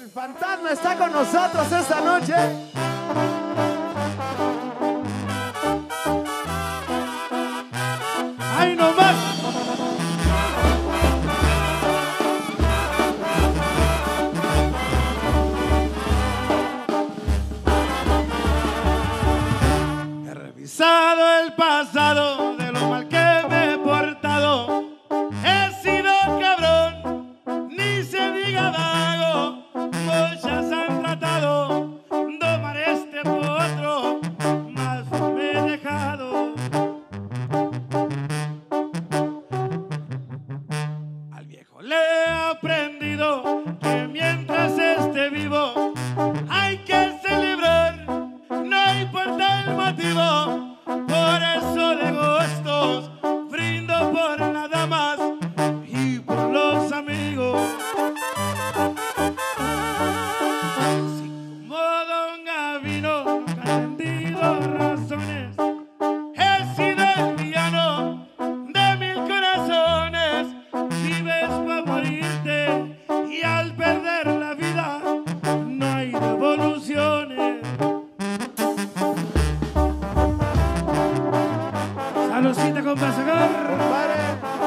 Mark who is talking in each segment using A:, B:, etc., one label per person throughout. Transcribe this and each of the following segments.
A: El fantasma está con nosotros esta noche.
B: ¡Ay, no más! He revisado el pasado de lo mal que me he portado. He sido cabrón, ni se diga vago. Muchas han tratado domar este potro, mas no me he dejado. Al viejo le he aprendido que mientras esté vivo hay que celebrar, no importa el motivo. Por eso de gustos brindo por las damas y por los amigos. Si como Don Gavino nunca he entendido razones, he sido el villano de 1000 corazones. Vives para morirte y al perder la vida no hay devoluciones. Saludcita con Pasagar.
A: Compadre.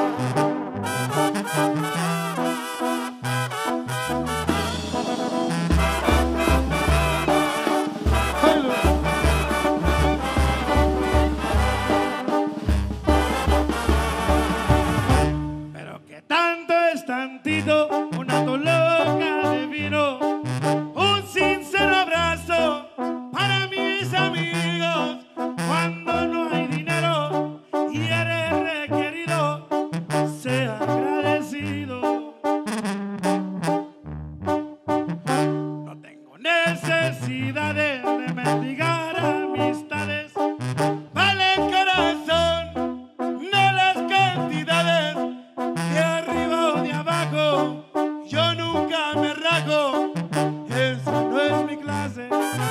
B: Pero que tanto es tantito, una toloca de vino, un sincero abrazo para mis amigos. Cuando no hay dinero y eres requerido, sea agradecido. No tengo necesidades de mendigar amistades. Vale el corazón, no las cantidades. De arriba o de abajo, yo nunca me rajo. Esa no es mi clase.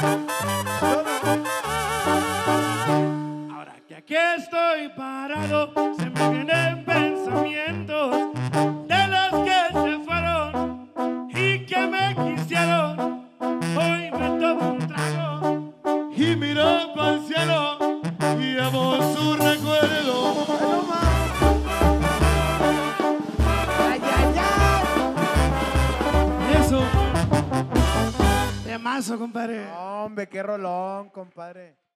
B: Ahora que aquí estoy parado, se me vienen pensamientos de los que se fueron y que me quisieron. Hoy me tomo un trago y miro para el cielo y amo su recuerdo.
A: Ay, no más. Ay, ay, ay.
B: Eso. De mazo, compadre.
A: Hombre, qué rolón, compadre.